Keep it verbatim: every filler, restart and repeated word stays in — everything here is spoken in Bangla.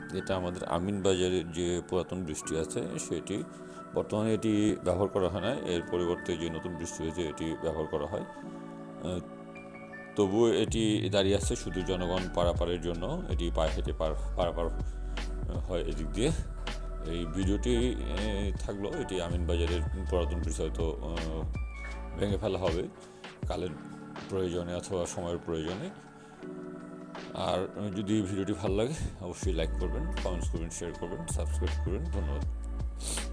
এটা আমাদের আমিনবাজারের যে পুরাতন বৃষ্টি আছে সেটি বর্তমানে এটি ব্যবহার করা হয় না, এর পরিবর্তে যে নতুন বৃষ্টি হয়েছে এটি ব্যবহার করা হয়। তবুও এটি দাঁড়িয়ে আছে শুধু জনগণ পারাপারের জন্য, এটি পায়ে হেঁটে পার পারাপার হয় এদিক দিয়ে। এই ভিডিওটি থাকলো, এটি আমিনবাজারের পুরাতন ব্রিজ হয়তো ভেঙে ফেলা হবে কালের প্রয়োজনে অথবা সময়ের প্রয়োজনে। আর যদি ভিডিওটি ভালো লাগে অবশ্যই লাইক করবেন, কমেন্টস করবেন, শেয়ার করবেন, সাবস্ক্রাইব করবেন। ধন্যবাদ।